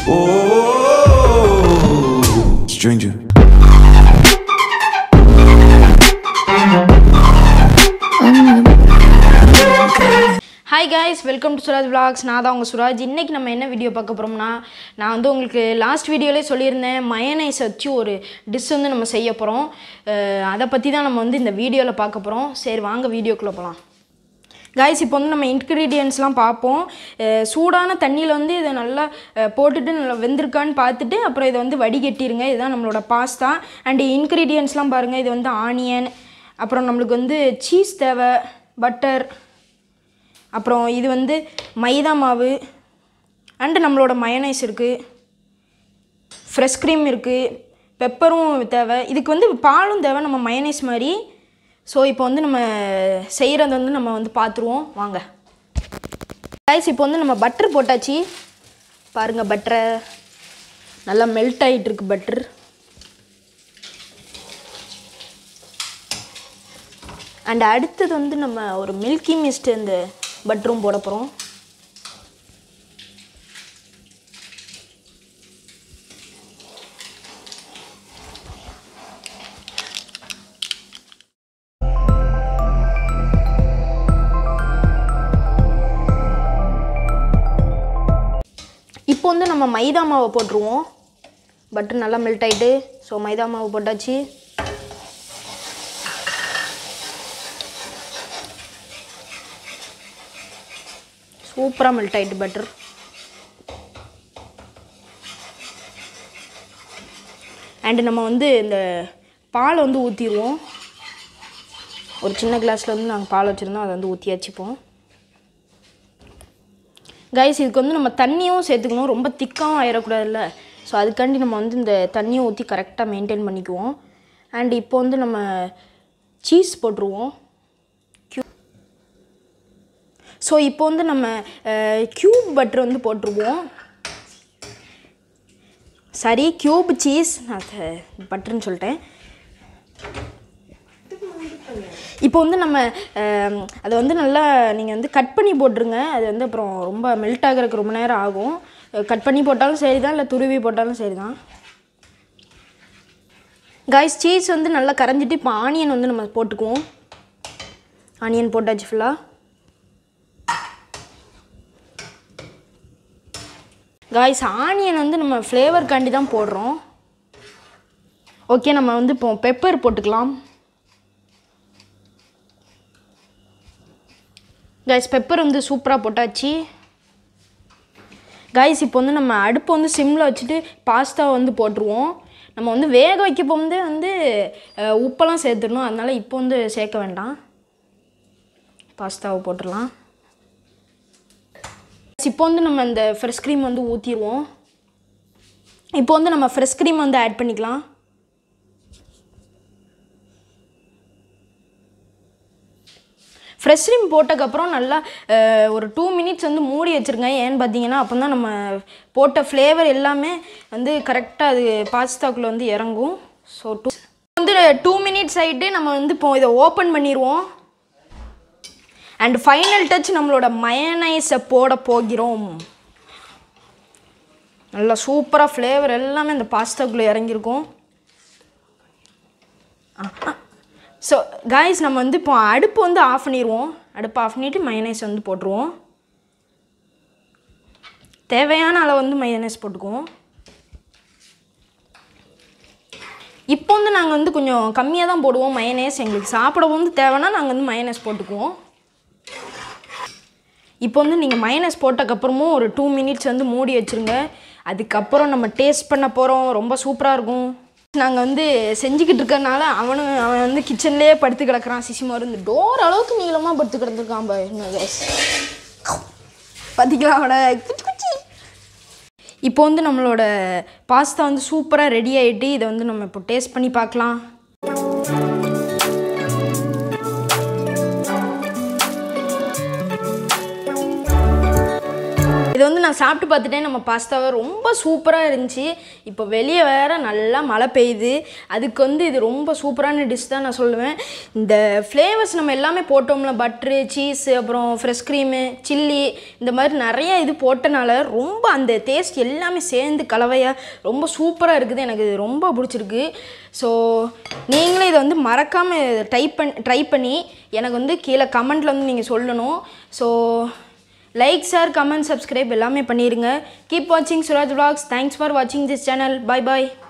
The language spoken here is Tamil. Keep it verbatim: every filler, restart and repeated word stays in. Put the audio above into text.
Oh, stranger. Hi guys, welcome to Suraaj vlogs. நான் தான் உங்க சுராஜ். இன்னைக்கு நம்ம என்ன வீடியோ பார்க்க போறோம்னா, நான் வந்து உங்களுக்கு லாஸ்ட் வீடியோலே சொல்லியிருந்தேன் மயோனைஸ் வச்சு ஒரு டிஷ் வந்து நம்ம செய்ய போறோம். அத பத்தி தான் நம்ம வந்து இந்த வீடியோல பார்க்க போறோம். சரி வாங்க வீடியோக்குள்ள போலாம். गाइस இப்போ வந்து நம்ம இன்கிரிடியன்ட்ஸ்லாம் பாப்போம். சூடான தண்ணில வந்து இத நல்லா போட்டுட்டு நல்லா வெந்திருக்கான்னு பார்த்துட்டு அப்புறம் இத வந்து வடிகட்டிருங்க. இதுதான் நம்மளோட பாஸ்தா. அண்ட் இன்கிரிடியன்ட்ஸ்லாம் பாருங்க. இது வந்து ஆனியன், அப்புறம் நமக்கு வந்து சீஸ் தேவை, பட்டர், அப்புறம் இது வந்து மைதா மாவு அண்ட் நம்மளோட மயோனைஸ் இருக்குது, ஃப்ரெஷ் க்ரீம் இருக்குது, பெப்பரும் தேவை, இதுக்கு வந்து பாலும் தேவை நம்ம மயோனைஸ் மாதிரி. ஸோ இப்போ வந்து நம்ம செய்கிறது வந்து நம்ம வந்து பார்த்துருவோம் வாங்க. கைஸ் இப்போ வந்து நம்ம பட்டர் போட்டாச்சு பாருங்கள். பட்டரை நல்லா மெல்ட் ஆகிட்டு இருக்கு பட்டர். அண்ட் அடுத்தது வந்து நம்ம ஒரு மில்கி மிஸ்ட் இந்த பட்டரும் போட போகிறோம். இப்போ வந்து நம்ம மைதா மாவை போட்டுருவோம். பட்டர் நல்லா மெல்ட் ஆகிட்டு ஸோ மைதா மாவு போட்டாச்சு. சூப்பராக மெல்ட் ஆகிட்டு பட்டர். அண்டு நம்ம வந்து இந்த பாலை வந்து ஊற்றிடுவோம். ஒரு சின்ன கிளாஸில் வந்து நாங்கள் பால் வச்சுருந்தோம், அதை வந்து ஊற்றி வச்சுப்போம். கைஸ் இதுக்கு வந்து நம்ம தண்ணியும் சேர்த்துக்கணும், ரொம்ப திக்காகவும் ஆயிடக்கூடாதுல்ல. ஸோ அதுக்காண்டி நம்ம வந்து இந்த தண்ணியை ஊற்றி கரெக்டாக மெயின்டைன் பண்ணிக்குவோம். அண்ட் இப்போ வந்து நம்ம சீஸ் போட்டுருவோம். ஸோ இப்போ வந்து நம்ம க்யூப் பட்டர் வந்து போட்டுருவோம். சரி க்யூப் சீஸ், நான் பட்டர்னு சொல்லிட்டேன். இப்போ வந்து நம்ம அதை வந்து நல்லா நீங்கள் வந்து கட் பண்ணி போட்டுருங்க. அது வந்து அப்புறம் ரொம்ப மெல்ட் ஆகிறதுக்கு ரொம்ப நேரம் ஆகும். கட் பண்ணி போட்டாலும் சரி தான், இல்லை துருவி போட்டாலும் சரி தான். காய்ஸ் சீஸ் வந்து நல்லா கரைஞ்சிட்டு இப்போ ஆனியன் வந்து நம்ம போட்டுக்குவோம். ஆனியன் போட்டாச்சு ஃபுல்லாக. காய்ஸ் ஆனியன் வந்து நம்ம ஃப்ளேவர்காண்டி தான் போடுறோம். ஓகே நம்ம வந்து இப்போ பெப்பர் போட்டுக்கலாம். கைஸ் பெப்பர் வந்து சூப்பராக போட்டாச்சு. கைஸ் இப்போ வந்து நம்ம அடுப்பை வந்து சிம்மில் வச்சுட்டு பாஸ்தாவை வந்து போட்டுருவோம். நம்ம வந்து வேக வைக்க போகும்போதே வந்து உப்பெல்லாம் சேர்த்துடணும், அதனால் இப்போ வந்து சேர்க்க வேண்டாம். பாஸ்தாவை போட்டுடலாம். இப்போ வந்து நம்ம இந்த ஃப்ரெஷ் க்ரீம் வந்து ஊற்றிடுவோம். இப்போ வந்து நம்ம ஃப்ரெஷ் க்ரீம் வந்து ஆட் பண்ணிக்கலாம். ஃப்ரெஷ் க்ரீம் போட்டதுக்கப்புறம் நல்லா ஒரு டூ மினிட்ஸ் வந்து மூடி வச்சுருங்க. ஏன்னு பார்த்தீங்கன்னா அப்போ தான் நம்ம போட்ட ஃப்ளேவர் எல்லாமே வந்து கரெக்டாக அது பாஸ்தாக்குள்ளே வந்து இறங்கும். ஸோ டூ வந்து டூ மினிட்ஸ் ஆகிட்டு நம்ம வந்து இப்போ இதை ஓப்பன் பண்ணிடுவோம். அண்ட் ஃபைனல் டச் நம்மளோட மயோனைஸை போட போகிறோம். நல்லா சூப்பராக ஃப்ளேவர் எல்லாமே இந்த பாஸ்தாக்குள்ளே இறங்கியிருக்கும். ஸோ காய்ஸ் நம்ம வந்து இப்போ அடுப்பு வந்து ஆஃப் பண்ணிடுவோம். அடுப்பு ஆஃப் பண்ணிவிட்டு மயோனைஸ் வந்து போட்டுருவோம். தேவையான அளவு வந்து மயோனைஸ் போட்டுக்குவோம். இப்போ வந்து நாங்கள் வந்து கொஞ்சம் கம்மியாக தான் போடுவோம் மயோனைஸ். எங்களுக்கு சாப்பிட வந்து தேவைன்னா நாங்கள் வந்து மயோனைஸ் போட்டுக்குவோம். இப்போ வந்து நீங்கள் மயோனைஸ் போட்டதுக்கப்புறமும் ஒரு டூ மினிட்ஸ் வந்து மூடி வச்சுருங்க. அதுக்கப்புறம் நம்ம டேஸ்ட் பண்ண போகிறோம். ரொம்ப சூப்பராக இருக்கும். நாங்கள் வந்து செஞ்சுக்கிட்டு இருக்கறனால அவனு அவன் வந்து கிச்சன்லேயே படுத்து கிடக்கிறான். சிசிமாரு இந்த டோர் அளவுக்கு நீளமாக படுத்து கிடந்துருக்கான் பா. என்ன கேஸ் பார்த்திங்களா அவனை குச்சி குச்சி. இப்போ வந்து நம்மளோட பாஸ்தா வந்து சூப்பராக ரெடி ஆகிட்டு இதை வந்து நம்ம இப்போ டேஸ்ட் பண்ணி பார்க்கலாம். இது வந்து நான் சாப்பிட்டு பார்த்துட்டேன். நம்ம பாஸ்தாவை ரொம்ப சூப்பராக இருந்துச்சு. இப்போ வெளியே வேறு நல்லா மழை பெய்யுது. அதுக்கு வந்து இது ரொம்ப சூப்பரான டிஷ் தான் நான் சொல்லுவேன். இந்த ஃப்ளேவர்ஸ் நம்ம எல்லாமே போட்டோம்ல, பட்ரு, சீஸு, அப்புறம் ஃப்ரெஷ் க்ரீமு, சில்லி, இந்த மாதிரி நிறைய இது போட்டனால ரொம்ப அந்த டேஸ்ட் எல்லாமே சேர்ந்து கலவையாக ரொம்ப சூப்பராக இருக்குது. எனக்கு இது ரொம்ப பிடிச்சிருக்கு. ஸோ நீங்களே இதை வந்து மறக்காமல் டைப் பண்ணி ட்ரை பண்ணி எனக்கு வந்து கீழே கமெண்ட்டில் வந்து நீங்கள் சொல்லணும். So like, share, comment, subscribe எல்லாமே பண்ணிடுங்க. கீப் வாட்சிங் சுராஜ் vlogs. தேங்க்ஸ் ஃபார் வாட்சிங் திஸ் சேனல். Bye bye.